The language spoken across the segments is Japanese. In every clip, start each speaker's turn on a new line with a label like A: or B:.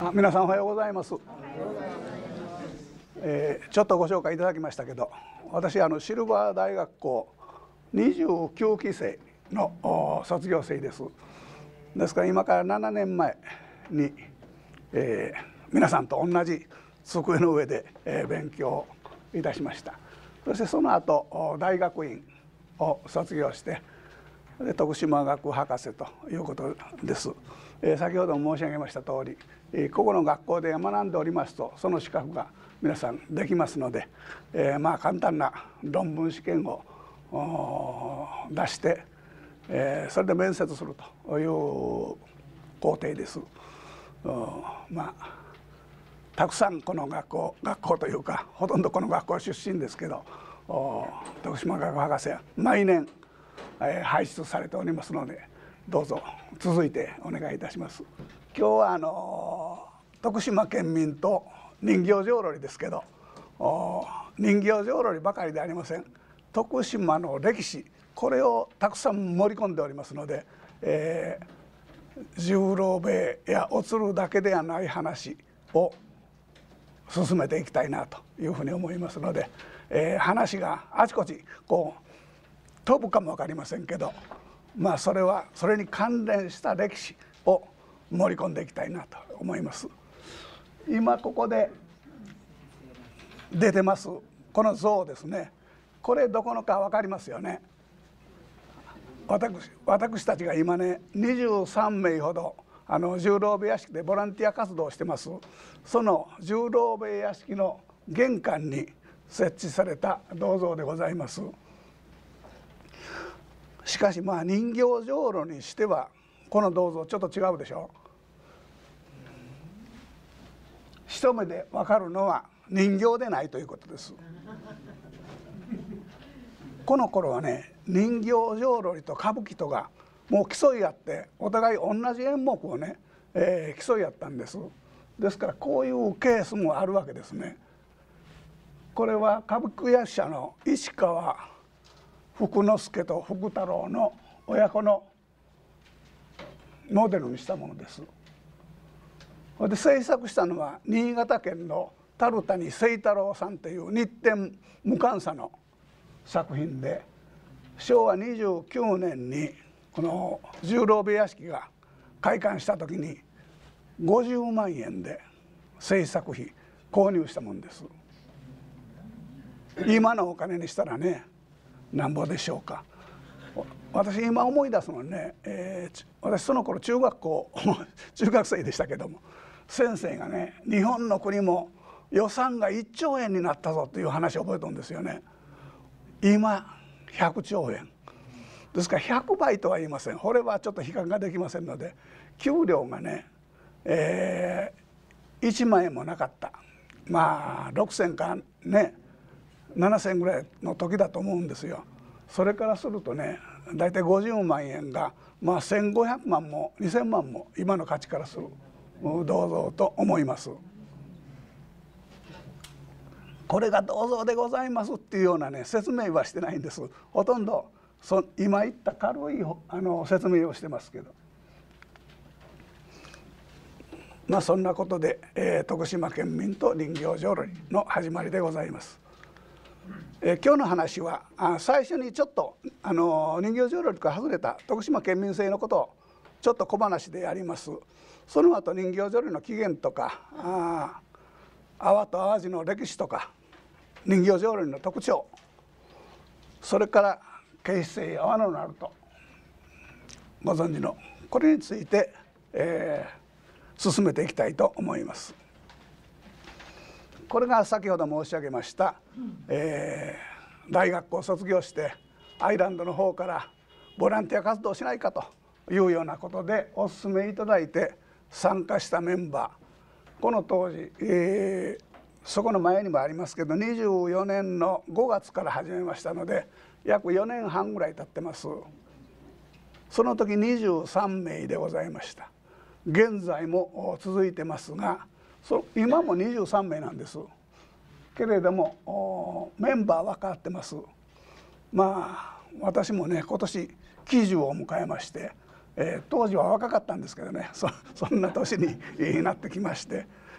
A: 皆さんおはようございます。ちょっとご紹介いただきましたけど、私シルバー大学校29期生の卒業生です。ですから今から7年前に、皆さんと同じ机の上で、勉強いたしました。そしてその後大学院を卒業してで徳島学博士ということです。先ほども申し上げました通り、ここの学校で学んでおりますとその資格が皆さんできますので、簡単な論文試験を出して、それで面接するという工程です。たくさんこの学校というかほとんどこの学校出身ですけど、徳島学博士は毎年輩出されておりますので、どうぞ続いてお願いいたします。今日は徳島県民と人形浄瑠璃ですけど、人形浄瑠璃ばかりではありません。徳島の歴史、これをたくさん盛り込んでおりますので、十郎兵衛やお鶴だけではない話を進めていきたいなというふうに思いますので、話があちこちこう飛ぶかも分かりませんけど、それに関連した歴史を盛り込んでいきたいなと思います。今ここで出てますこの像ですね、これどこのか分かりますよね。私たちが今ね23名ほど十郎兵衛屋敷でボランティア活動をしてます。その十郎兵衛屋敷の玄関に設置された銅像でございます。しかし人形浄瑠璃にしてはこの銅像ちょっと違うでしょ。一目で分かるのは人形でないということです。この頃はね人形浄瑠璃と歌舞伎とがもう競い合ってお互い同じ演目をね、競い合ったんです。ですからこういうケースもあるわけですね。これは歌舞伎役者の市川福之助と福太郎の親子のモデルにしたものです。で制作したのは新潟県の樽谷清太郎さんという日展無鑑査の作品で、昭和29年にこの十郎兵衛屋敷が開館した時に50万円で制作費購入したものです。今のお金にしたらねなんぼでしょうか。私今思い出すのはね、私その頃中学生でしたけども、先生がね日本の国も予算が1兆円になったぞという話を覚えたんですよね。今100兆円ですから100倍とは言いません。これはちょっと比較ができませんので、給料がね、1万円もなかった、6,000かね7,000ぐらいの時だと思うんですよ。それからするとね大体50万円が1,500万も2,000万も今の価値からする銅像と思います。これが銅像でございますっていうようなね説明はしてないんです。ほとんど今言った軽い説明をしてますけど、そんなことで、徳島県民と人形浄瑠璃の始まりでございます。今日の話は最初にちょっと人形浄瑠璃から外れた徳島県民性のことをちょっと小話でやります。その後人形浄瑠璃の起源とか阿波と淡路の歴史とか人形浄瑠璃の特徴、それから慶西阿波の鳴門ご存知のこれについて、進めていきたいと思います。これが先ほど申し上げました、大学校を卒業してアイランドの方からボランティア活動をしないかというようなことでお勧めいただいて参加したメンバー、この当時、そこの前にもありますけど24年の5月から始めましたので約4年半ぐらい経ってます。その時23名でございました。現在も続いてますが今も23名なんですけれどもメンバーは変わってます。私もね今年喜寿を迎えまして、今年で50年目になります。その時に、大学校を卒業してアイランドの方からボランティア活動をしないかというようなことでお勧めいただいて参加したメンバー、この当時、そこの前にもありますけど24年の5月から始めましたので約4年半ぐらい経ってます。その時23名でございました。現在も続いてますが今も23名なんですけれどもメンバーは変わってます。私もね今年喜寿を迎えまして当時は若かったんですけどね、そんな年になってきまして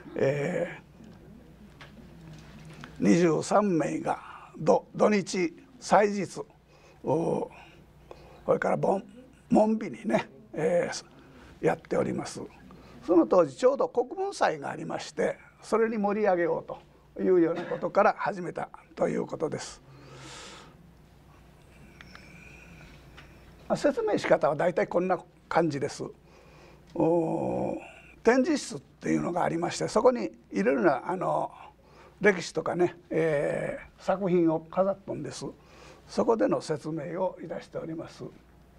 A: 、23名が土日祭日、これから門日にね、やっております。その当時ちょうど国文祭がありまして、それに盛り上げようというようなことから始めたということです。説明し方はだいたいこんな感じです。展示室っていうのがありまして、そこにいろいろな歴史とかね、作品を飾っとんです。そこでの説明をいたしております。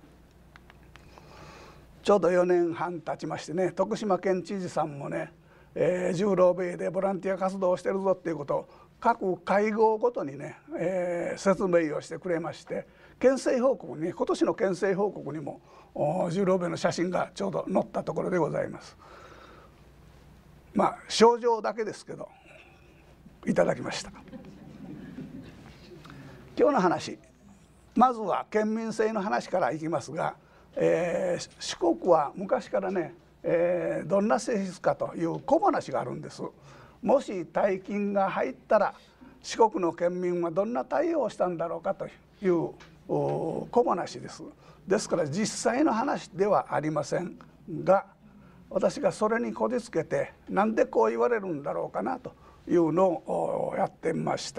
A: ちょうど4年半経ちましてね、徳島県知事さんもね、十郎兵衛でボランティア活動をしてるぞっていうことを各会合ごとにね、説明をしてくれまして、県政報告に、今年の県政報告にも十郎兵衛の写真がちょうど載ったところでございます。まあ賞状だけですけどいただきました。今日の話、まずは県民性の話からいきますが、四国は昔からね、どんな性質かという小話があるんです。もし大金が入ったら四国の県民はどんな対応をしたんだろうかという小話です。ですから実際の話ではありませんが、私がそれにこじつけてなんでこう言われるんだろうかなというのをやってみました。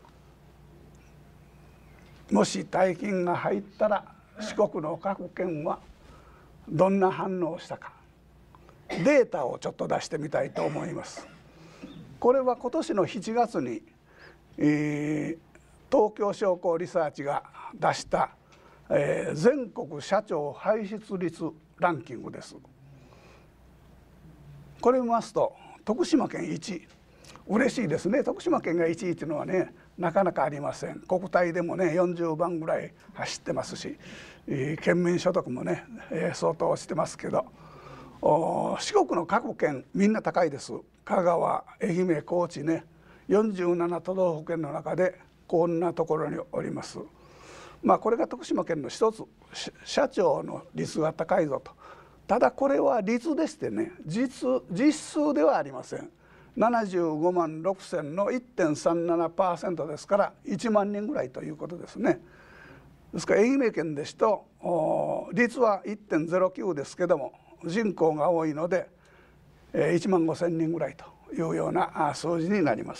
A: もし大金が入ったら四国の各県はどんな反応をしたか、データをちょっと出してみたいと思います。これは今年の7月に、東京商工リサーチが出した、全国社長輩出率ランキングです。これを見ますと徳島県1位、嬉しいですね。徳島県が1位というのはね、なかなかありません。国体でもね40番ぐらい走ってますし、県民所得もね、相当してますけど、四国の各県みんな高いです。香川、愛媛、高知ね、47都道府県の中でこんなところにおります。まあこれが徳島県の一つ、社長の率が高いぞと。ただこれは率でしてね、実数ではありません。75万6千の 1.37% ですから1万人ぐらいということですね。ですから愛媛県ですと率は 1.09 ですけども人口が多いので1万5千人ぐらいというような数字になります。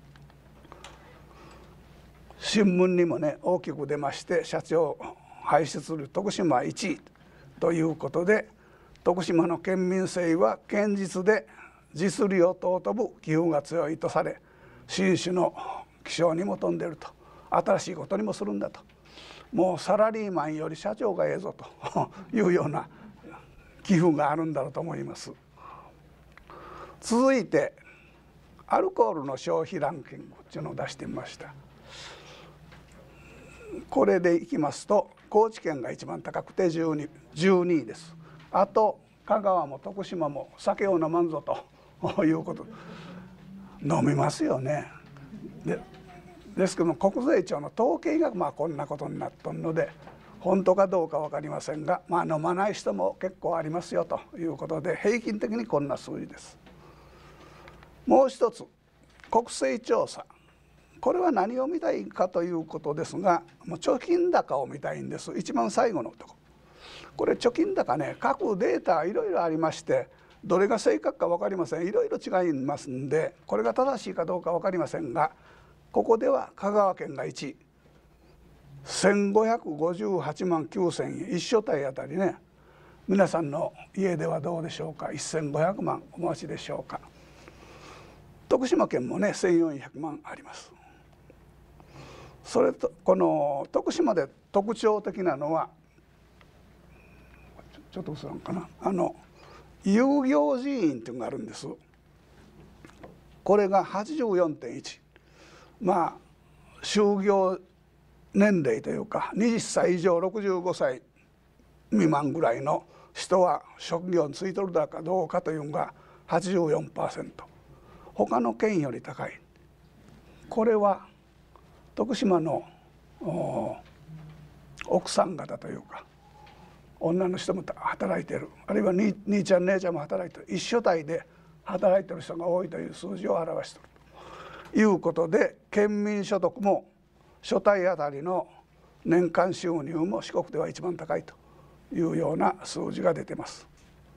A: 新聞にもね大きく出まして、社長輩出する徳島1位ということで、徳島の県民性は堅実で実利を尊ぶ気風が強いとされ、新種の気象にも富んでいると、新しいことにもするんだと、もうサラリーマンより社長がええぞというような気風があるんだろうと思います。続いてアルコールの消費ランキングっていうのを出してみました。これでいきますと高知県が一番高くて12位です。あと香川も徳島も酒を飲まんぞということ、飲みますよね。ですけども国税庁の統計がこんなことになっとるので本当かどうか分かりませんが、飲まない人も結構ありますよということで平均的にこんな数字です。もう一つ国勢調査、これは何を見たいかということですが、貯金高を見たいんです。一番最後のとこ、これ貯金高ね、各データいろいろありまして、どれが正確か分かりません。いろいろ違いますんで、これが正しいかどうか分かりませんが、ここでは香川県が1位、1558万9,000円、一所帯あたりね。皆さんの家ではどうでしょうか。1500万お持ちでしょうか。徳島県もね1400万あります。それとこの徳島で特徴的なのは、ちょっと嘘なんかな、有業人員っていうのがあるんです。これが 84.1、就業年齢というか20歳以上65歳未満ぐらいの人は職業に就いとるだかどうかというのが 84%、 他の県より高い。これは徳島の奥さん方というか女の人も働いている、あるいは兄ちゃん姉ちゃんも働いている、一緒帯で働いている人が多いという数字を表しているということで、県民所得も所帯あたりの年間収入も四国では一番高いというような数字が出ています。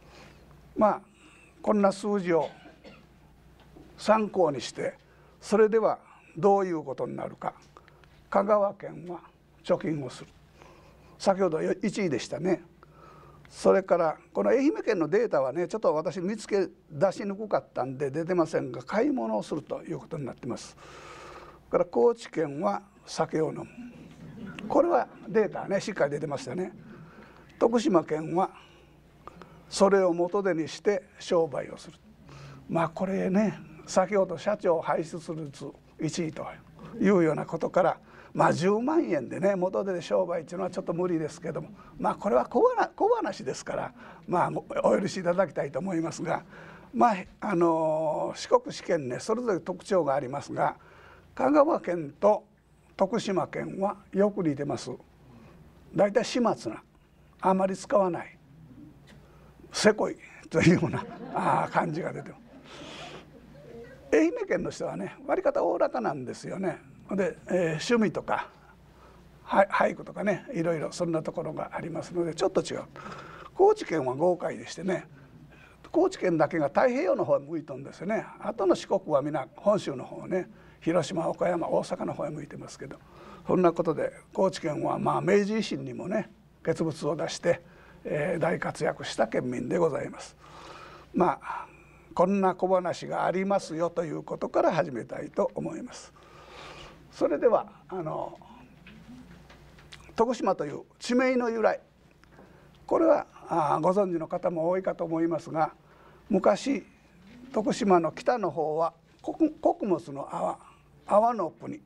A: こんな数字を参考にして、それではどういうことになるか。香川県は貯金をする、先ほど1位でしたね。それからこの愛媛県のデータはね、ちょっと私見つけ出しにくかったんで出てませんが、買い物をするということになっています。から高知県は酒を飲む、これはデータねしっかり出てましたね。徳島県はそれを元手にして商売をする。これね、先ほど社長を輩出する率1位というようなことから、10万円でね元手で商売っていうのはちょっと無理ですけども、これは小話ですから、お許しいただきたいと思いますが、四国四県ねそれぞれ特徴がありますが、香川県と徳島県はよく似てます。だいたい始末な、あまり使わない、せこいというような感じが出てます。愛媛県の人はね割り方おおらかなんですよね。で、趣味とか俳句とかね、いろいろそんなところがありますのでちょっと違う。高知県は豪快でしてね、高知県だけが太平洋の方へ向いとんですよね。あとの四国は皆本州の方ね、広島、岡山、大阪の方へ向いてますけど、そんなことで高知県は明治維新にもね傑物を出して、大活躍した県民でございます。こんな小話がありますよということから始めたいと思います。それでは徳島という地名の由来、これはご存知の方も多いかと思いますが、昔徳島の北の方は穀物の阿波の国、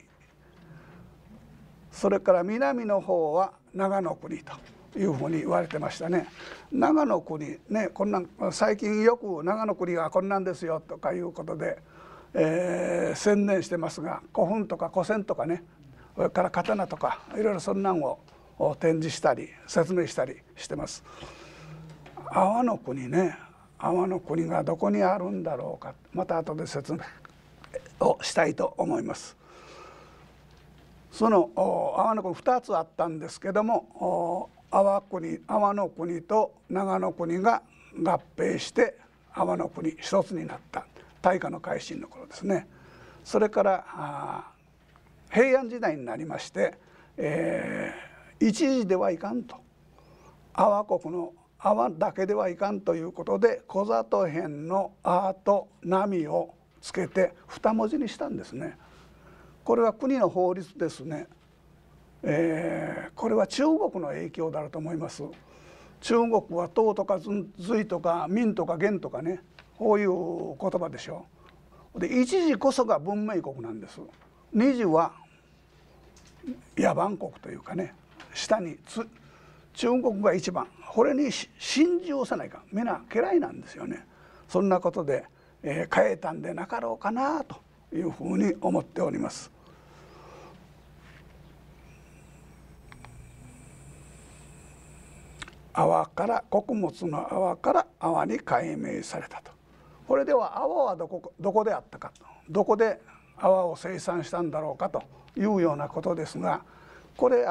A: それから南の方は長野国というふうに言われてましたね。長野国ね、こんなん最近よく長野国はこんなんですよとかいうことで、宣伝してますが、古墳とか古銭とかね、それから刀とかいろいろそんなんを展示したり説明したりしてます。阿波の国ね、阿波の国がどこにあるんだろうか、また後で説明をしたいと思います。その阿波の国2つあったんですけども、阿波の国と長野国が合併して阿波の国一つになった、大化の改新の頃ですね。それから平安時代になりまして、一時ではいかんと、阿波国の阿波だけではいかんということで、小里編の「あ」と「波」をつけて2文字にしたんですね。これは国の法律ですね。これは中国の影響だろうと思います。中国は唐とか隋とか明とか元とかね、こういう言葉でしょ。で一時こそが文明国なんです。二時は野蛮国というかね、下に中国が一番、これに心中せないか、みんな嫌いなんですよね。そんなことで、変えたんでなかろうかなというふうに思っております。阿波から穀物の阿波から阿波に改名されたと。これでは阿波はどこであったかと、どこで阿波を生産したんだろうかというようなことですが、これ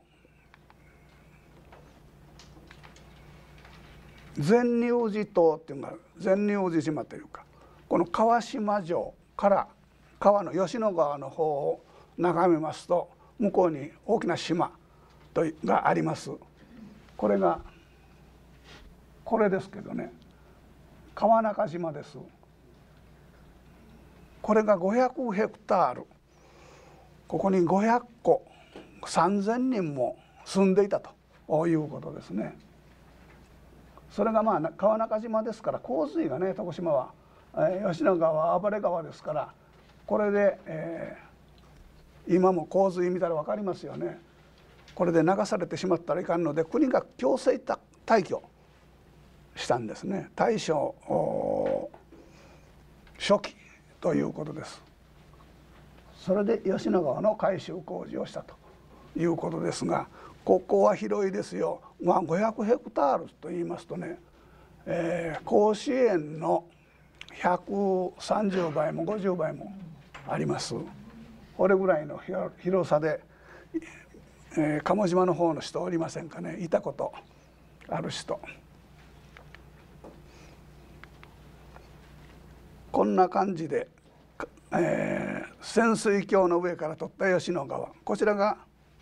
A: 善入寺島っていうのが善入寺島というか、この川島城から川の吉野川の方を眺めますと、向こうに大きな島があります。これがこれですけどね、川中島です。これが500ヘクタール、ここに500戸3000人も住んでいたということですね。それが川中島ですから、洪水がね、徳島は、吉野川は暴れ川ですから、これで、今も洪水見たら分かりますよね。これで流されてしまったらいかんので、国が強制退去したんですね。大正初期ということです。それで吉野川の改修工事をしたということですが、 ここは広いですよ。500ヘクタールと言いますとね、甲子園の130倍も50倍もあります。これぐらいの広さで、鴨島の方の人おりませんかね。いたことある人。こんな感じで、潜水橋の上から取った吉野川、こちらが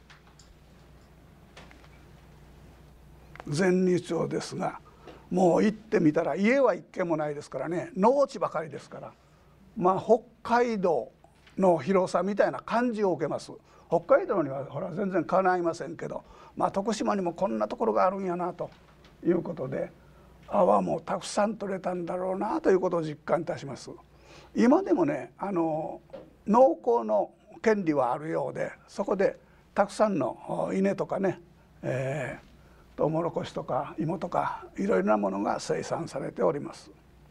A: 全日町ですが、もう行ってみたら家は一軒もないですからね、農地ばかりですから、北海道の広さみたいな感じを受けます。北海道にはほら全然かないませんけど、徳島にもこんなところがあるんやなということで、泡もたくさん取れたんだろうなということを実感いたします。今でもね、農耕の権利はあるようで、そこでたくさんの稲とかね、トウモロコシとか芋とかいろいろなものが生産されております。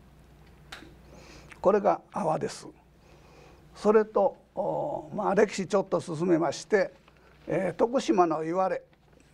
A: これが泡です。それと歴史ちょっと進めまして、徳島の言われ、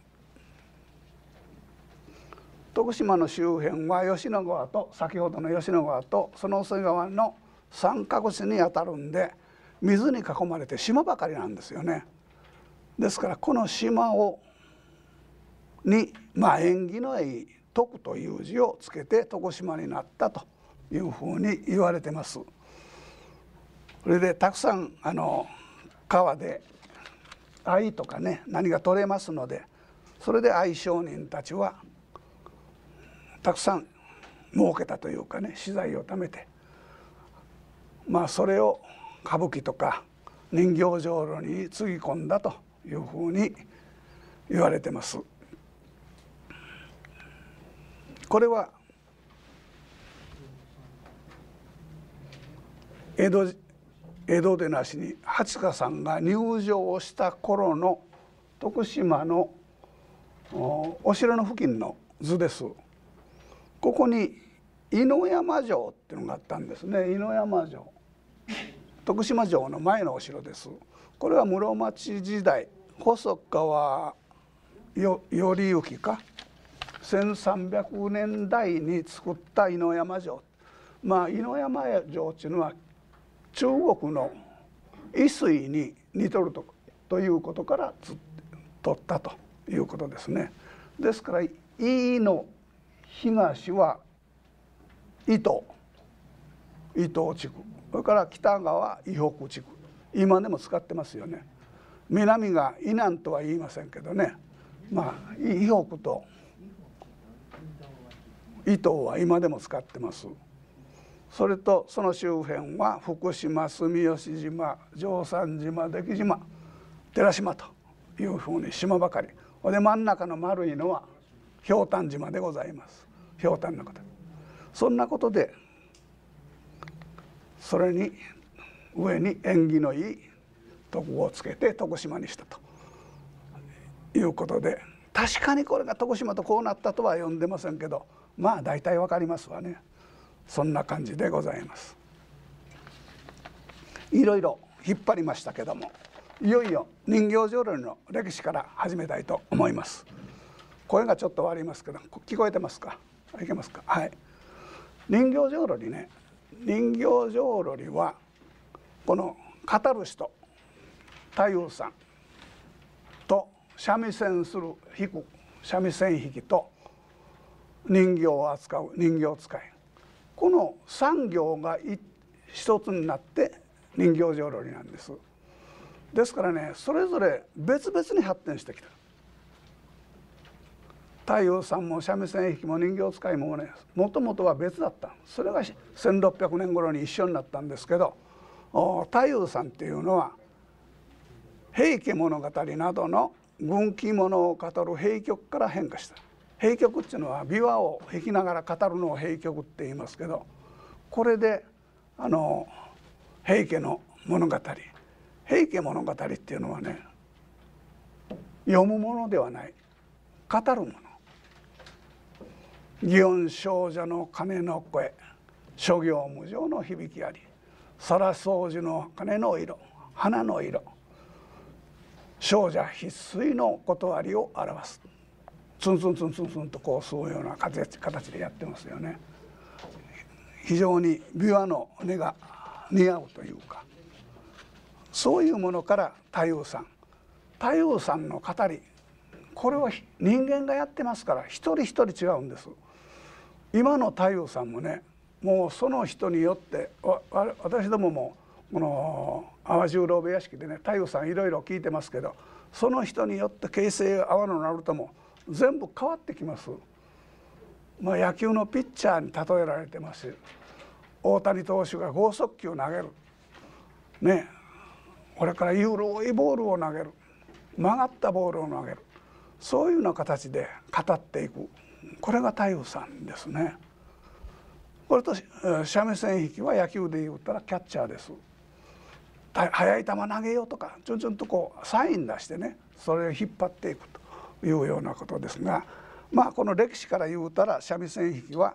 A: 徳島の周辺は吉野川と、先ほどの吉野川とその瀬川の三角地にあたるんで、水に囲まれて島ばかりなんですよね。ですからこの島に縁起のいい徳という字をつけて徳島になったというふうに言われてます。それでたくさん川で藍とかね、何が取れますので、それで藍商人たちはたくさん儲けたというかね、資材を貯めて、それを歌舞伎とか人形浄瑠璃につぎ込んだというふうに言われてます。これは江戸でなしに八花さんが入城をした頃の徳島のお城の付近の図です。ここに猪山城っていうのがあったんですね。猪山城、徳島城の前のお城です。これは室町時代、細川頼之か1300年代に作った猪山城。猪山城っていうのは中国の渭水に似とるということから取ったということですね。ですから井の東は伊東地区、それから北側伊北地区、今でも使ってますよね。南が伊南とは言いませんけどね、伊北と伊東は今でも使ってます。それとその周辺は福島、住吉島、常三島、出来島、寺島というふうに島ばかりで、真ん中の丸いのはひょうたん島でございます。ひょうたんのこと。そんなことで、それに上に縁起のいい徳をつけて徳島にしたということで、確かにこれが徳島とこうなったとは読んでませんけど、大体わかりますわね。そんな感じでございます。いろいろ引っ張りましたけども、いよいよ人形浄瑠璃の歴史から始めたいと思います。声がちょっと悪いますけど聞こえてますか？いけますか？はい。人形浄瑠璃ね、人形浄瑠璃はこの語る人太夫さんと三味線する弾く三味線弾きと人形を扱う人形使い、この産業が一つになって人形浄瑠璃なんです。ですからね、それぞれ別々に発展してきた。太夫さんも三味線弾きも人形使いもね、もともとは別だった。それが1600年頃に一緒になったんですけど、太夫さんっていうのは平家物語などの軍記物を語る平曲から変化した。平曲っていうのは琵琶を弾きながら語るのを平曲って言いますけど、これで平家の物語、平家物語っていうのはね、読むものではない、語るもの。祇園精舎の鐘の声、諸行無常の響きあり、皿掃除の鐘の色、花の色、 生者必須の断りを表す。ツンツンツンツンツンとこう吸うような形でやってますよね。非常に琵琶の音が似合うというか、そういうものから太夫さんの語り、これは人間がやってますから一人一人違うんです。今の太夫さんもね、もうその人によって、私どももこの淡路郎部屋敷でね太夫さんいろいろ聞いてますけど、その人によって形成阿波の鳴門も全部変わってきます。野球のピッチャーに例えられてます。大谷投手が剛速球投げるね、これから緩いボールを投げる、曲がったボールを投げる、そういうような形で語っていく、これが太夫さんですね。これと三味線弾きは野球で言ったらキャッチャーです。速い球投げようとかちょんちょんとこうサイン出してね、それを引っ張っていくというようなことですが、この歴史から言うたら三味線弾きは、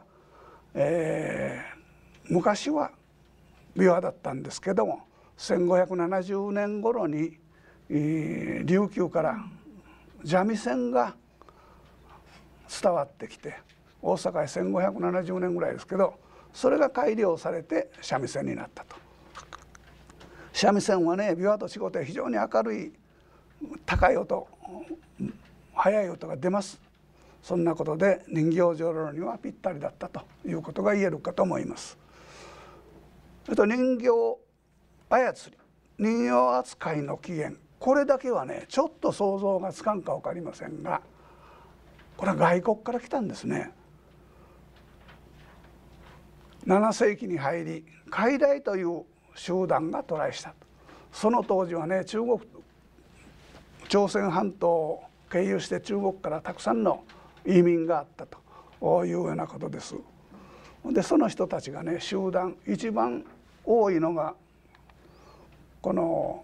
A: 昔は琵琶だったんですけども、1570年頃に琉球から三味線が伝わってきて、大阪へ1570年ぐらいですけど、それが改良されて三味線になったと。三味線はね、琵琶と違って非常に明るい高い音、速い音が出ます。そんなことで人形浄瑠璃にはぴったりだったということが言えるかと思います。それと人形操り、人形扱いの起源、これだけはねちょっと想像がつかんか分かりませんが、これは外国から来たんですね。7世紀に入り傀儡という集団が渡来した。その当時はね、朝鮮半島を経由して中国からたくさんの移民があったというようなことです。でその人たちがね、集団一番多いのがこの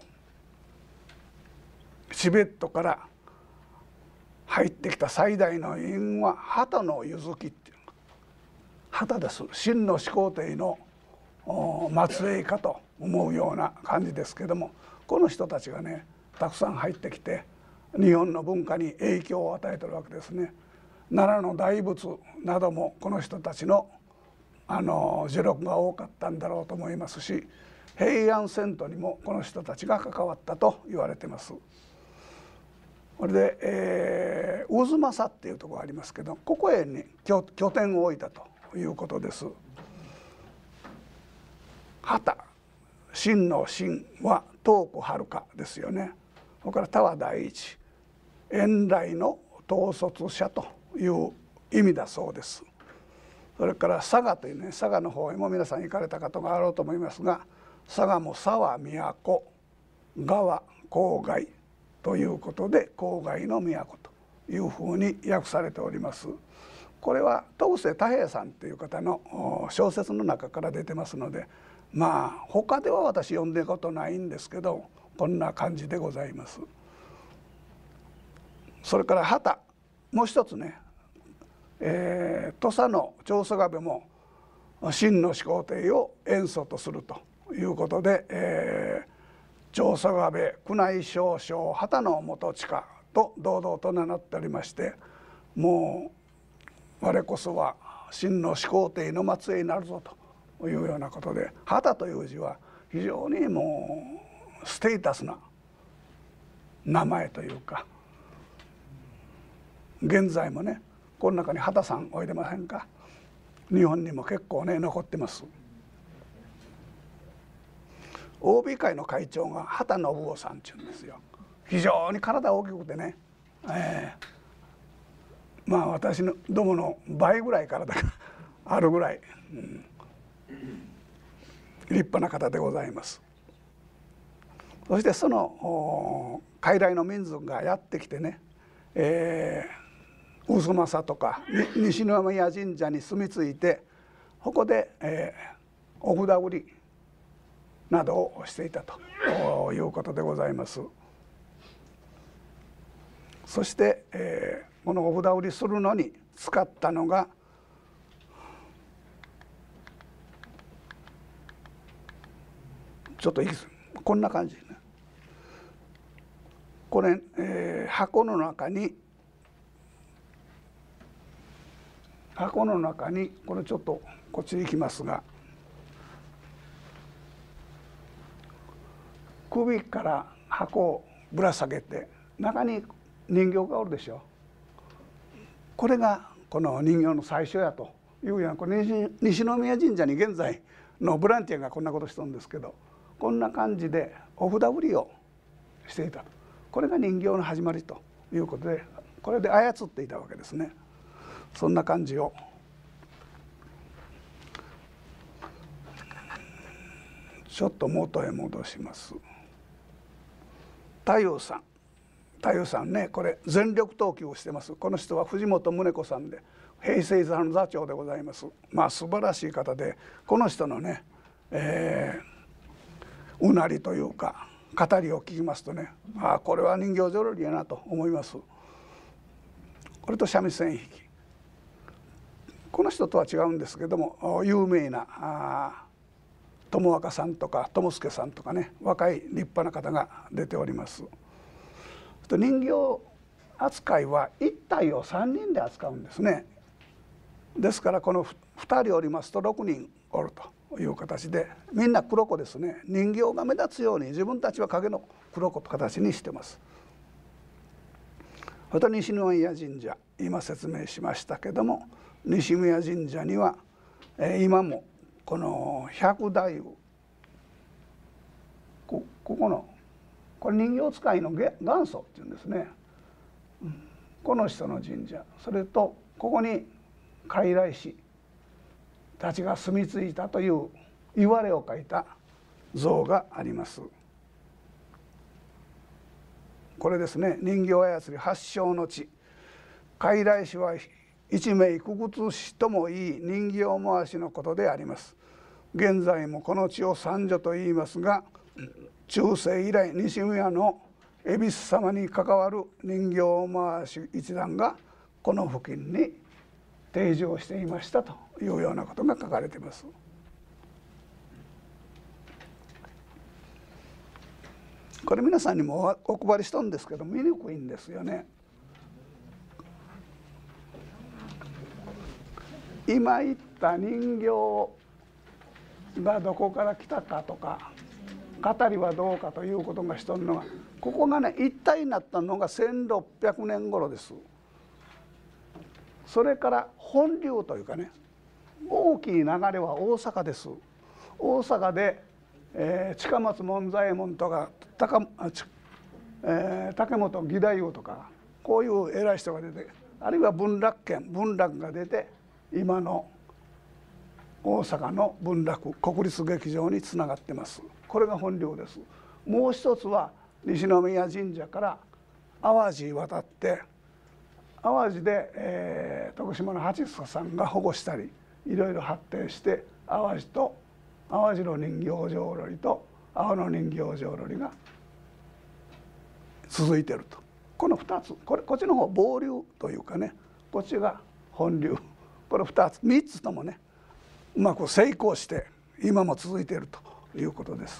A: チベットから入ってきた最大の因は秦の柚木っていう、秦です。秦の始皇帝の末裔かと思うような感じですけども、この人たちがねたくさん入ってきて日本の文化に影響を与えてるわけですね。奈良の大仏などもこの人たちの助力が多かったんだろうと思いますし、平安遷都にもこの人たちが関わったと言われてます。これで、渦政っていうところがありますけど、ここへに拠点を置いたということです。秦、秦の秦は遠くはるかですよね。それから田は第一、遠来の統率者という意味だそうです。それから佐賀というね、佐賀の方へも皆さん行かれた方があろうと思いますが、佐賀も佐は都、賀は郊外ということで郊外の都というふうに訳されております。これは東瀬太平さんという方の小説の中から出てますので、他では私読んだことないんですけど、こんな感じでございます。それから秦、もう一つね、土佐の長宗我部も秦の始皇帝を元祖とするということで、長宗我部宮内少将秦の元親と堂々と名乗っておりまして、もう我こそは秦の始皇帝の末裔になるぞというようなことで、秦という字は非常にもうステータスな名前というか、現在もねこの中に秦さんおいでませんか。日本にも結構ね残ってます。OB 会の会長が秦信夫さんっていうんですよ。非常に体大きくてね、私のどもの倍ぐらい体があるぐらい、立派な方でございます。そしてその傀儡の民族がやってきてね、渦政とか西宮神社に住み着いて、ここで、お札売りなどをしていたということでございます。そして、このお札売りするのに使ったのがちょっといいです、こんな感じね。 これ、箱の中にこれちょっとこっちに行きますが、首から箱をぶら下げて中に人形がおるでしょ。これがこの人形の最初やというような、これ西宮神社に現在のボランティアがこんなことしてるんですけど、こんな感じでお札振りをしていたと。これが人形の始まりということで、これで操っていたわけですね。そんな感じをちょっと元へ戻します。太夫さんね、これ全力投球をしてます。この人は藤本宗子さんで平成座の座長でございます。素晴らしい方で、この人のね、うなりというか語りを聞きますとね、これは人形浄瑠璃やなと思います。これと三味線弾き、この人とは違うんですけども、有名な友若さんとか友助さんとかね、若い立派な方が出ております。人形扱いは1体を3人で扱うんですね。ですからこの2人おりますと6人おるという形で、みんな黒子ですね。人形が目立つように自分たちは影の黒子と形にしてます。また西宮神社、今説明しましたけども、西宮神社には今もこの百太夫、ここのこれ人形使いの元祖っていうんですね。この人の神社、それとここに傀儡師たちが住み着いたといういわれを書いた像があります。これですね、人形操り発祥の地。傀儡師は一名九窟師ともいい人形回しのことであります。現在もこの地を三女と言いますが、中世以来西宮の恵比寿様に関わる人形回し一団がこの付近に定住していましたというようなことが書かれています。これ皆さんにもお配りしたんですけど、見にくいんですよね。今言った人形がどこから来たかとか、語りはどうかということがしとるのが、ここがね一体になったのが1600年頃です。それから本流というかね、大きい流れは大阪です。大阪で、近松門左衛門とか竹本義太夫とか、こういう偉い人が出て、あるいは文楽が出て、今の大阪の文楽国立劇場につながってます。これが本流です。もう一つは西宮神社から淡路渡って、淡路で、徳島の八塚さんが保護したりいろいろ発展して、淡路の人形浄瑠璃と阿波の人形浄瑠璃が続いていると。この2つ、こっちの方傍流というかね、こっちが本流、これ2つ3つともねうまく成功して今も続いているということです。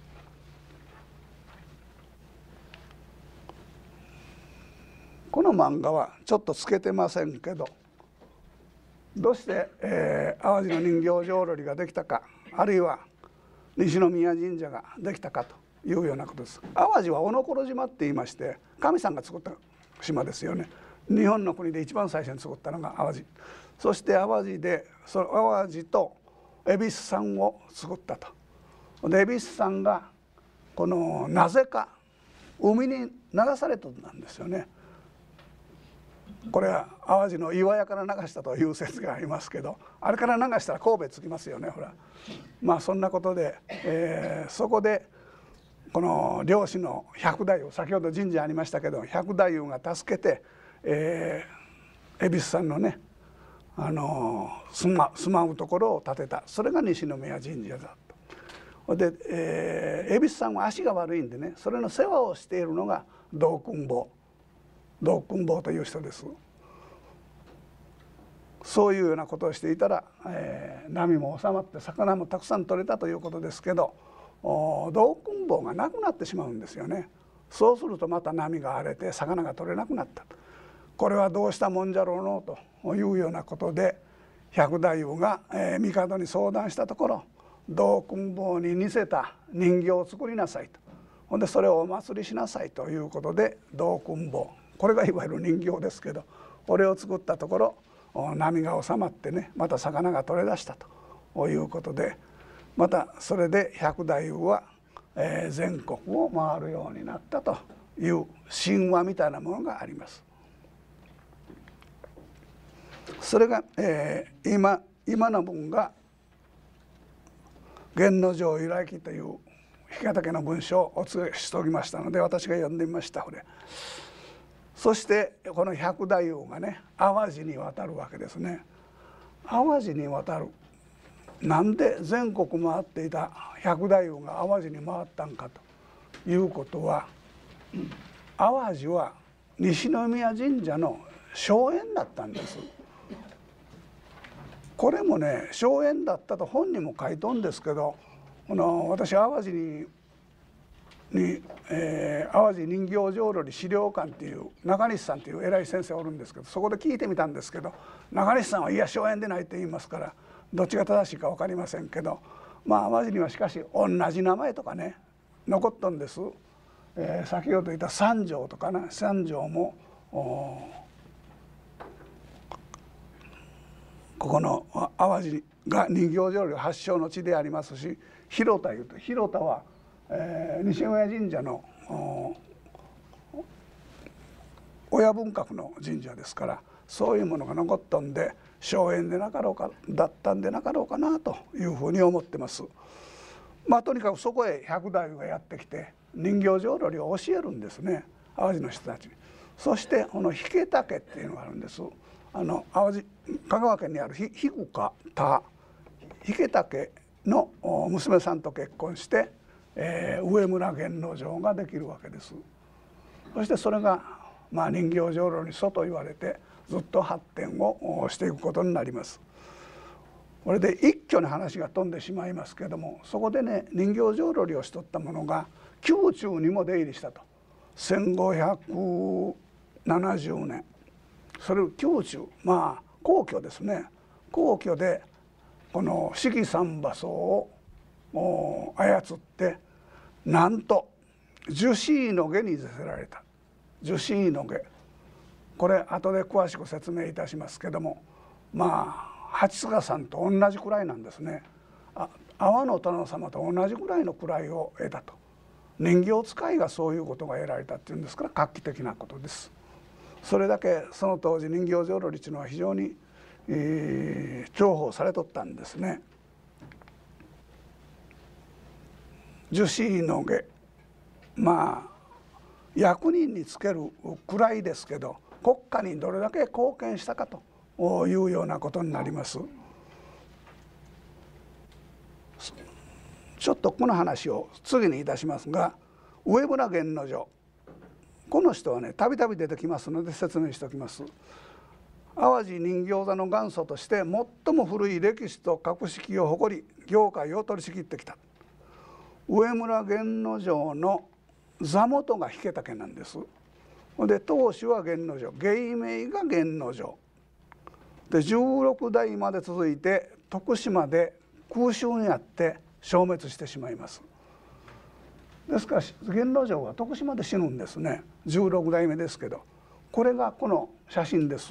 A: この漫画はちょっとつけてませんけど、どうして、淡路の人形浄瑠璃ができたか、あるいは西宮神社ができたかというようなことです。淡路は小野こ島って言いまして、神さんが作った島ですよね。日本の国で一番最初に作ったのが淡路。そして淡路で淡路と恵比寿山を作ったと。で恵比寿山がこのなぜか海に流されたんですよね。これは淡路の岩屋から流したという説がありますけど、あれから流したら神戸着きますよね、ほら。そんなことで、そこでこの漁師の百太夫、先ほど神社ありましたけど、百太夫が助けて、恵比寿山のね住まうところを建てた。それが西宮神社だと。で、恵比寿山は足が悪いんでね、それの世話をしているのが道訓坊という人です。そういうようなことをしていたら、波も収まって魚もたくさん取れたということですけど、道訓坊がなくなってしまうんですよね。 そうするとまた波が荒れて魚が取れなくなった。これはどうしたもんじゃろうのというようなことで百太夫が帝に相談したところ、銅君棒に似せた人形を作りなさいと。ほんでそれをお祭りしなさいということで銅君棒、これがいわゆる人形ですけど、これを作ったところ波が収まってね、また魚が取れ出したということで、またそれで百太夫は全国を回るようになったという神話みたいなものがあります。それが、今の文が源之丞由来記という引田家の文章をお告げしておりましたので、私が読んでみました。これそしてこの百太夫がね、淡路に渡るわけですね。淡路に渡る、なんで全国回っていた百太夫が淡路に回ったんかということは、淡路は西宮神社の荘園だったんです。これもね、荘園だったと本にも書いとんですけど、私淡路に淡路人形浄瑠璃資料館っていう中西さんっていう偉い先生おるんですけど、そこで聞いてみたんですけど、中西さんはいや荘園でないって言いますから、どっちが正しいか分かりませんけど、淡路にはしかし同じ名前とかね残っとんです。先ほど言った三条とかな、三条もここの淡路が人形浄瑠璃発祥の地でありますし、広田いうと、広田は、西宮神社の親分格の神社ですから、そういうものが残っとんで荘園でなかろうかだったんでなかろうかなというふうに思ってます。とにかくそこへ百太夫がやってきて人形浄瑠璃を教えるんですね、淡路の人たちに。そしてこの引田家っていうのがあるんです。淡路香川県にある引田家の娘さんと結婚して、上村源之丞ができるわけです。そしてそれが人形浄瑠璃祖と言われてずっと発展をしていくことになります。これで一挙に話が飛んでしまいますけども、そこでね、人形浄瑠璃をしとった者が宮中にも出入りしたと。1570年、それを宮中、皇居ですね、皇居でこの四季三馬装を操って、なんと樹脂の下に座せられた。樹脂の下、これ後で詳しく説明いたしますけども、八塚さんと同じくらいなんですね。阿波の殿様と同じくらいの位を得たと。人形使いがそういうことが得られたっていうんですから、画期的なことです。それだけその当時人形浄瑠璃というのは非常に重宝されとったんですね。樹脂の下、役人につける位ですけど、国家にどれだけ貢献したかというようなことになります。ちょっとこの話を次にいたしますが、上村源之丞、この人はねたびたび出てきますので説明しておきます。淡路人形座の元祖として最も古い歴史と格式を誇り、業界を取り仕切ってきた上村源之丞の座元が引田家なんです。で当主は源之丞、芸名が源之丞で、16代まで続いて徳島で空襲にあって消滅してしまいます。ですから源之丞は徳島で死ぬんですね。16代目ですけど、これがこの写真です。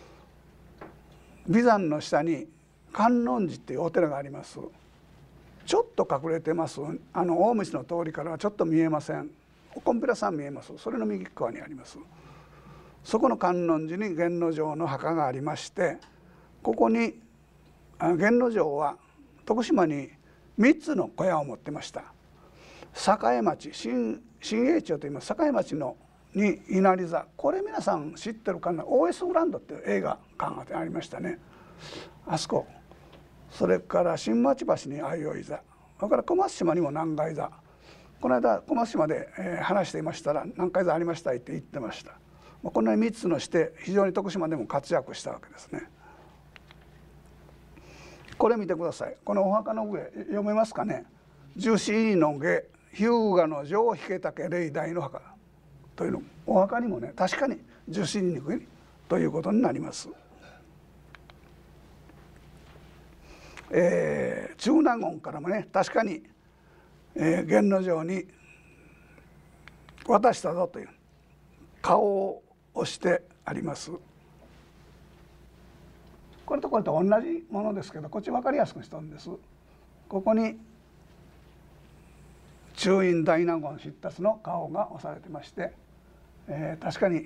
A: 眉山の下に観音寺っていうお寺があります。ちょっと隠れてます。大道の通りからはちょっと見えません。コンピラさん見えます。それの右側にあります。そこの観音寺に源之丞の墓がありまして、ここに源之丞は徳島に3つの小屋を持ってました。栄町、新栄町といいます。栄町のに稲荷座、これ皆さん知ってるかな。 OS グランドっていう映画館がありましたね、あそこ。それから新町橋に相生座、それから小松島にも南海座。この間小松島で話していましたら、南海座ありましたって言ってました。この3つのして非常に徳島でも活躍したわけですね。これ見てください。このお墓の上読めますかね。樹脂の下日向の城引竹霊大の墓というのお墓にもね確かに受信にくいということになります。中納言からもね確かに、源之丞に渡したぞという顔を押してあります。これとこれと同じものですけどこっち分かりやすくしたんです。ここに中院大納言出立の顔が押されてまして、確かに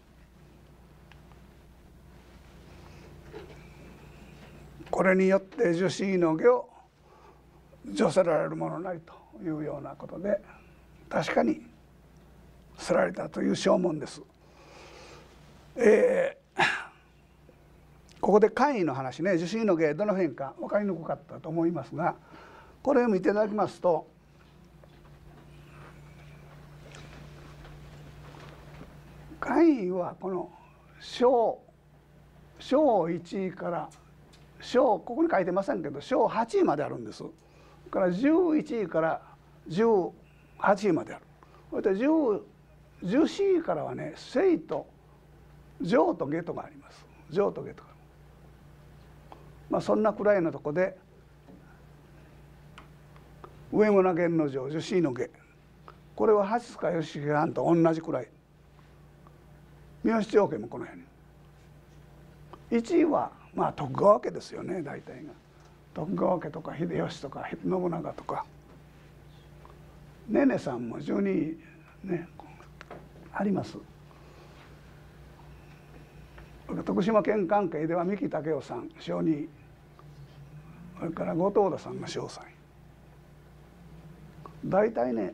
A: これによって樹脂の下を除せられるものなりというようなことで確かにせられたという証文です。ここで官位の話ね、樹脂の下どの辺か分かりにくかったと思いますが、これを見ていただきますと官位はこの小1位からここに書いてませんけど小8位まであるんです。それから11位から18位まである。それで14位からはね正と上と下とがあります。上と下とがそんなくらいのとこで上村源之丞樹脂の下これは八塚義重藩と同じくらい。三好長家もこの辺に1位は徳川家ですよね。大体が徳川家とか秀吉とか信長とかねねさんも12位ねあります。徳島県関係では三木武夫さん小2位、それから後藤田さんが小3位。大体ね、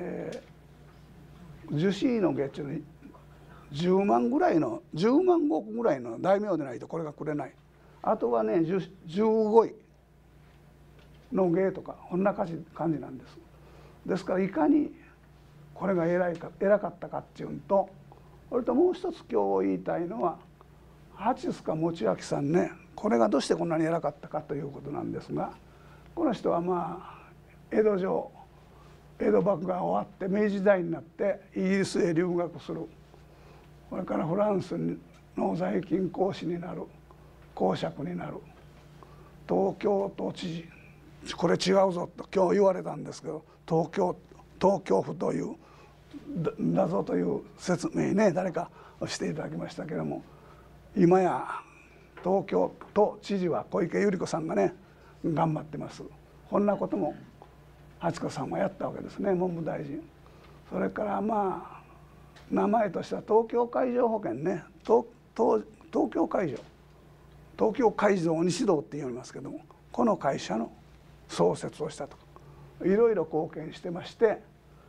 A: 樹脂の下っていうのに10万ぐらいの10万石ぐらいの大名でないとこれがくれない。あとはね15位の芸とかこんな感じなんです。ですからいかにこれが偉かったかっていうのと、それともう一つ今日言いたいのは八塚持明さんね、これがどうしてこんなに偉かったかということなんですが、この人は江戸幕府が終わって明治時代になってイギリスへ留学する、これからフランスの在勤公使になる、公爵になる、東京都知事、これ違うぞと今日言われたんですけど、東京府というだぞという説明ね誰かしていただきましたけれども、今や東京都知事は小池百合子さんがね頑張ってます。こんなことも八塚さんはやったわけですね、文部大臣。それから名前としては東京海上保険ね、東京海上西道って言いますけども、この会社の創設をしたとかいろいろ貢献してまして、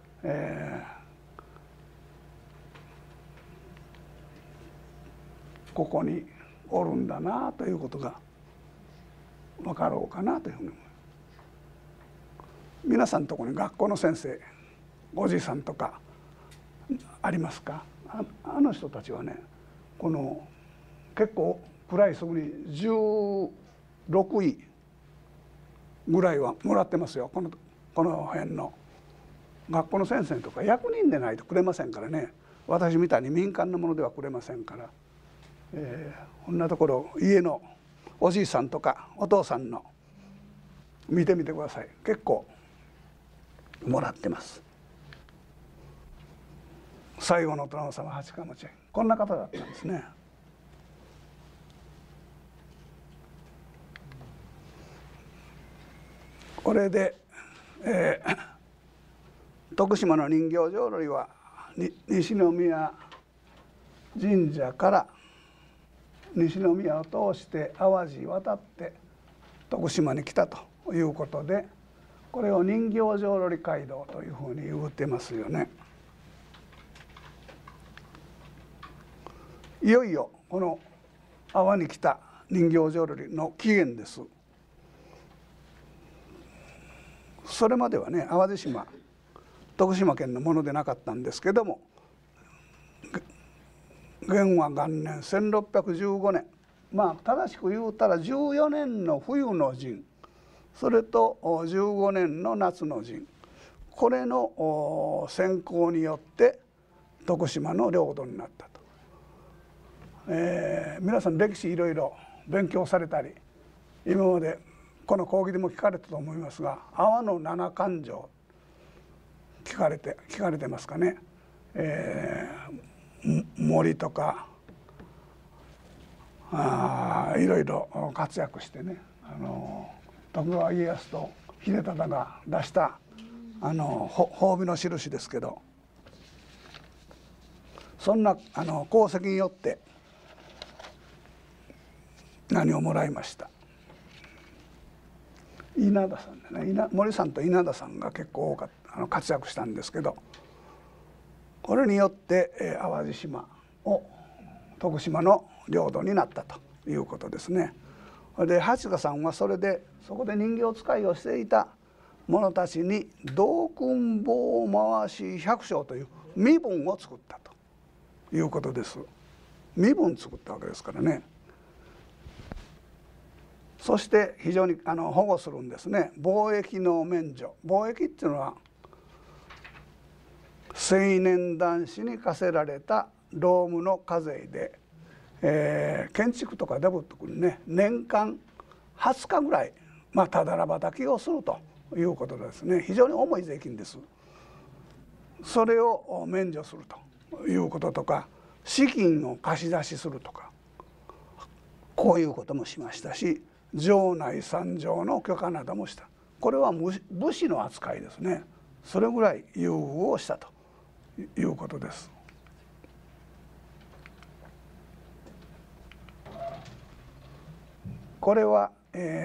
A: ここにおるんだなということが分かろうかなというふうに思います。皆さんのところに学校の先生おじいさんとかありますか？あの人たちはねこの結構暗いすぐに16位ぐらいはもらってますよ。この辺の学校の先生とか役人でないとくれませんからね。私みたいに民間のものではくれませんから、こんなところ家のおじいさんとかお父さんの見てみてください。結構もらってます。最後の殿様八川持こんな方だったんですね。これで、徳島の人形浄瑠璃は西宮神社から西宮を通して淡路渡って徳島に来たということで、これを人形浄瑠璃街道というふうに言うてますよね。いよいよこの阿波に来た人形浄瑠璃の起源です。それまではね淡路島徳島県のものでなかったんですけども、元和元年1615年正しく言うたら14年の冬の陣、それと15年の夏の陣、 これの選考によって徳島の領土になったと。皆さん歴史いろいろ勉強されたり、今までこの講義でも聞かれたと思いますが、阿波の七勘定聞かれてますかね。森とかいろいろ活躍してね、徳川家康と秀忠が出した褒美の印ですけど、そんな功績によって何をもらいました。稲田さんでね、森さんと稲田さんが結構多かった活躍したんですけど、これによって淡路島を徳島の領土になったということですね。で八賀さんはそこで人形使いをしていた者たちに道訓棒回し百姓という身分を作ったということです。身分作ったわけですからね。そして非常に保護するんですね。貿易の免除。貿易っていうのは青年男子に課せられた労務の課税で、建築とかデブとくね、年間20日ぐらい、ただら働きをするということですね。非常に重い税金です。それを免除するということとか、資金を貸し出しするとか、こういうこともしましたし、城内参上の許可などもした。これは武士の扱いですね。それぐらい優遇をしたということです。これは、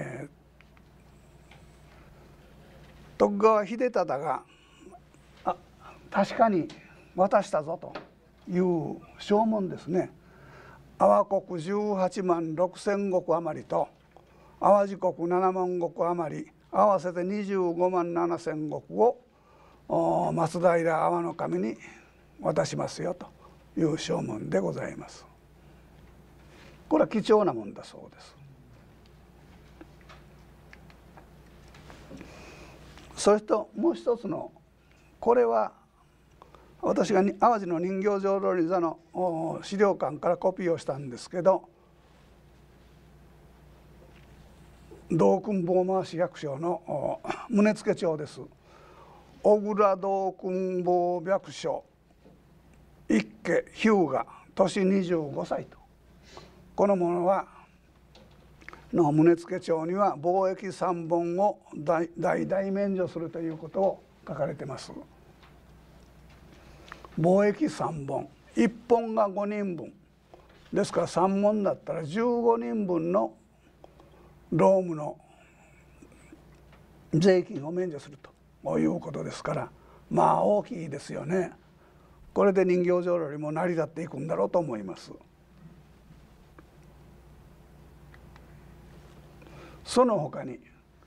A: 徳川秀忠が確かに渡したぞという証文ですね。阿波国18万6,000石余りと淡路国7万石余り、合わせて25万7,000石を松平阿波の神に渡しますよという証文でございます。これは貴重なもんだそうです。それともう一つの、これは私が淡路の人形浄瑠璃座の資料館からコピーをしたんですけど、道訓棒回し百姓の宗付帳です。小倉道訓棒百姓一家日向年25歳と、このものはの宗付帳には貿易3本を代々免除するということを書かれています。貿易3本、1本が5人分ですから、3本だったら15人分の労務の税金を免除するということですから、大きいですよね。これで人形浄瑠璃も成り立っていくんだろうと思います。その他に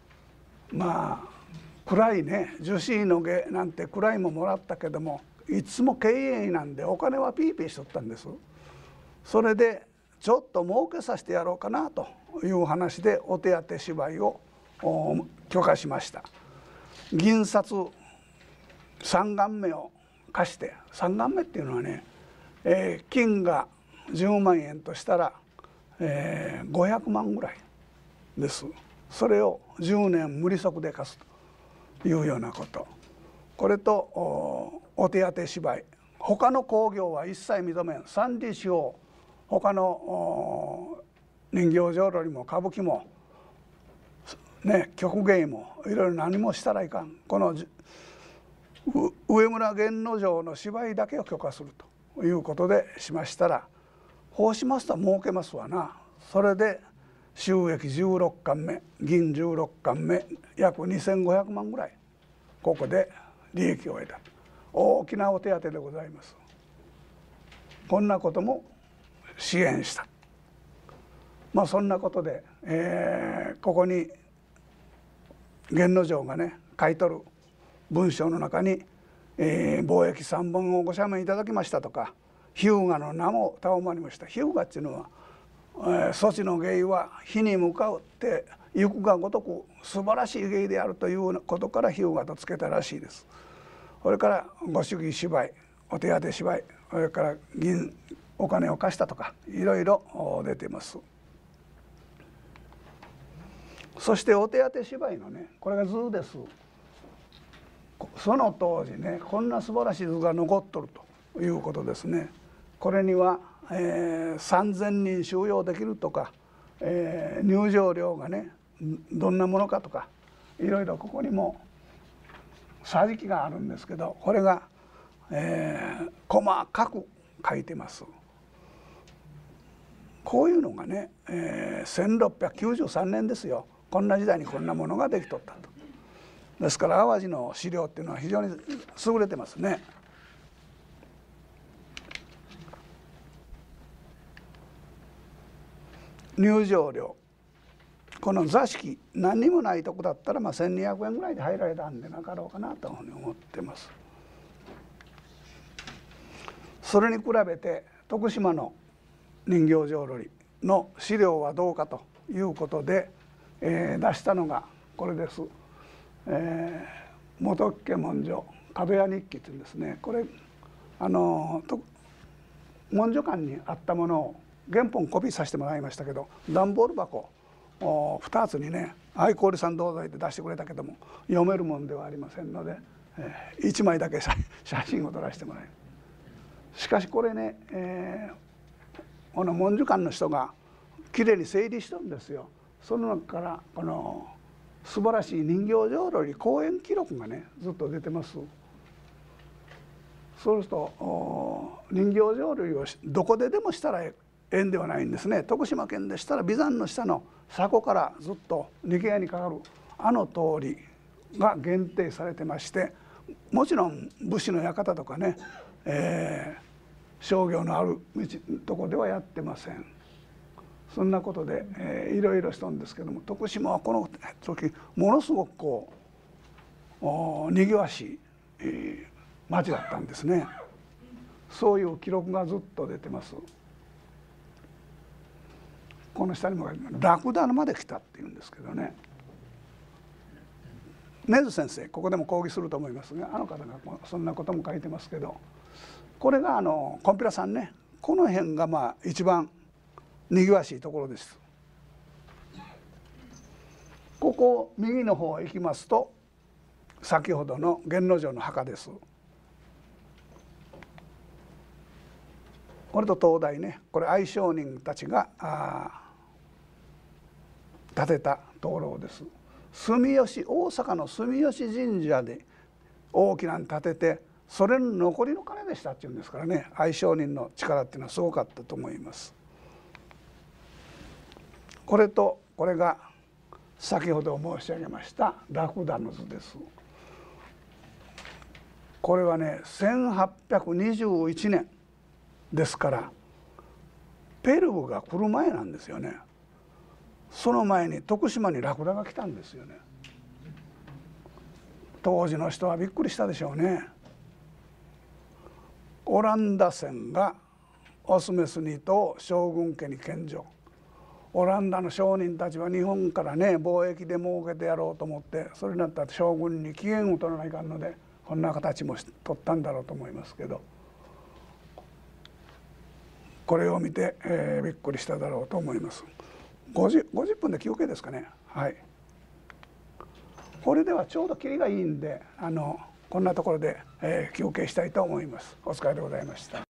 A: 暗いね、樹脂の下なんて暗いももらったけども、いつも経営費なんでお金はピーピーしとったんです。それでちょっと儲けさせてやろうかなという話でお手当芝居を許可しました。銀札3貫目を貸して、3貫目っていうのはね、金が10万円としたら、500万ぐらいです。それを10年無利息で貸すというようなこと。これとお手当芝居、他の興行は一切認めん。三里四方、他の人形浄瑠璃も歌舞伎もね、曲芸もいろいろ何もしたらいかん。この上村源之丞の芝居だけを許可するということでしましたら、こうしますと儲けますわな。それで収益16貫目、銀16貫目、約2500万ぐらいここで利益を得た。大きなお手当でございます。こんなことも支援した。そんなことで、ここに源之丞がね書いとる文章の中に、貿易3本をご赦免いただきましたとか、日向の名も賜りました。日向っていうのは、そちの芸は火に向かって行くがごとく素晴らしい芸であるということから日向とつけたらしいです。それからご祝儀芝居、お手当芝居、それからお金を貸したとかいろいろ出ています。そしてお手当芝居のね、これが図です。その当時ね、こんな素晴らしい図が残っとるということですね。これには、3000人収容できるとか、入場料がねどんなものかとかいろいろここにも桟敷があるんですけど、これが、細かく書いてます。こういうのがね、1693年ですよ。こんな時代にこんなものができとったと。ですから淡路の資料っていうのは非常に優れてますね。入場料、この座敷何にもないとこだったら1200円ぐらいで入られたんでなかろうかなというふうに思ってます。それに比べて徳島の人形浄瑠璃の資料はどうかということで、出したのがこれです。本家文書角屋日記っていうんですね。これ文書館にあったものを原本コピーさせてもらいましたけど、段ボール箱2つにね「はい氷さんどうぞ」って出してくれたけども読めるもんではありませんので、1枚だけ写真を撮らせてもらいます。しかしこれね、この文書館の人がきれいに整理したんですよ。その中からこの素晴らしい人形浄瑠璃公演記録がねずっと出てます。そうすると人形浄瑠璃をどこででもしたらええんではないんですね。徳島県でしたら眉山の下の佐古からずっと逃げ屋にかかるあの通りが限定されてまして、もちろん武士の館とかね、商業のあるとこではやってません。そんなことで、いろいろしたんですけども、徳島はこの時ものすごくこうにぎわしい、町だったんですね。そういう記録がずっと出てます。この下にもラクダまで来たっていうんですけどね。根津先生ここでも講義すると思いますが、あの方がそんなことも書いてますけど、これがコンピラさんね、この辺が一番にぎわしいところです。ここ右の方へ行きますと先ほどの源之丞の墓です。これと灯台ね、これ愛商人たちが建てた灯籠です。住吉、大阪の住吉神社で大きなの建てて、それの残りの金でしたっていうんですからね、愛商人の力っていうのはすごかったと思います。これとこれが先ほど申し上げましたラクダの図です。これはね1821年ですからペルーが来る前なんですよね。その前に徳島にラクダが来たんですよね。当時の人はびっくりしたでしょうね。オランダ船がオスメス2頭将軍家に献上。オランダの商人たちは日本からね貿易で儲けてやろうと思って、それになったら将軍に機嫌を取らないかんのでこんな形も取ったんだろうと思いますけど、これを見て、びっくりしただろうと思います。50分で休憩ですかね。はい。これではちょうど切りがいいんでこんなところで、休憩したいと思います。お疲れでございました。